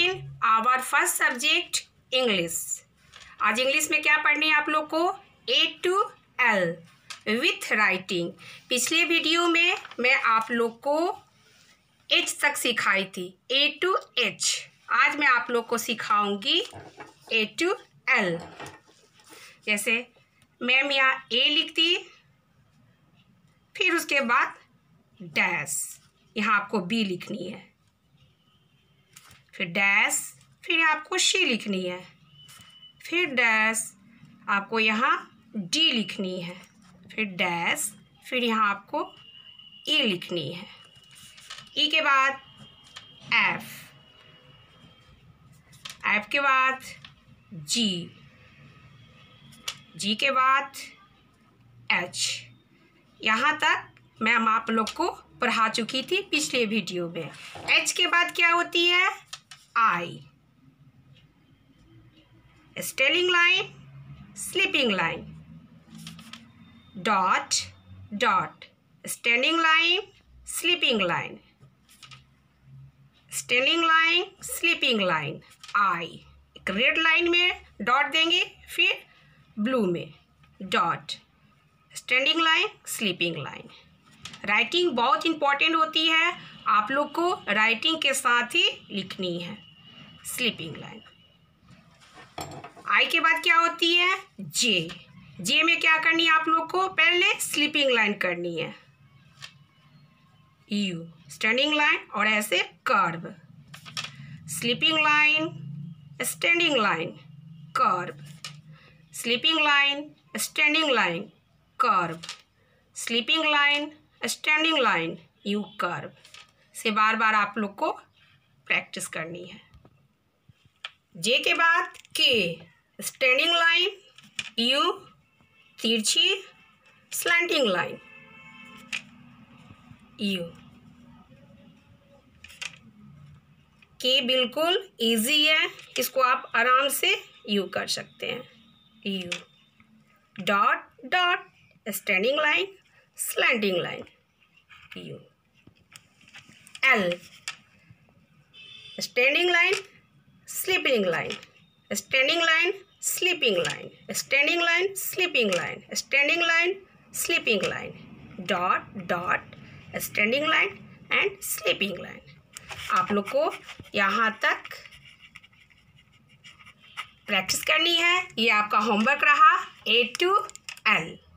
In our first subject English. आज English में क्या पढ़ने हैं आप लोग को? A to L with writing. पिछले वीडियो में मैं आप लोग को H तक सिखाई थी, A to H। आज मैं आप लोग को सिखाऊंगी A to L। जैसे मैम यहाँ A लिखती, फिर उसके बाद डैश, यहाँ आपको B लिखनी है, फिर डैश, फिर आपको C लिखनी है, फिर डैश, आपको यहाँ D लिखनी है, फिर डैश, फिर यहाँ आपको E लिखनी है। E के बाद F, F के बाद G, G के बाद H। यहाँ तक मैम आप लोग को पढ़ा चुकी थी पिछले वीडियो में। H के बाद क्या होती है? I, standing line, sleeping line, dot, dot, standing line, sleeping line, standing line, sleeping line. I एक रेड लाइन में डॉट देंगे, फिर ब्लू में dot, standing line, sleeping line. Writing बहुत इम्पॉर्टेंट होती है, आप लोग को राइटिंग के साथ ही लिखनी है। Sleeping line. आई के बाद क्या होती है? जे। जे में क्या करनी है आप लोग को? पहले स्लीपिंग लाइन करनी है, यू, स्टैंडिंग लाइन और ऐसे curve, sleeping line, standing line, curve, sleeping line, standing line, curve, sleeping line, standing line, U, curve से बार बार आप लोग को प्रैक्टिस करनी है। जे के बाद के, स्टैंडिंग लाइन, यू, तिरछी, स्लैंटिंग लाइन, यू। के बिल्कुल इजी है, इसको आप आराम से यू कर सकते हैं, U. Dot, dot, standing line, slanting line, U. L, standing line, sleeping line, standing line, sleeping line, standing line, sleeping line, standing line, sleeping line, dot, dot, standing line and sleeping line. आप लोग को यहाँ तक practice करनी है। ये आपका homework रहा A to L।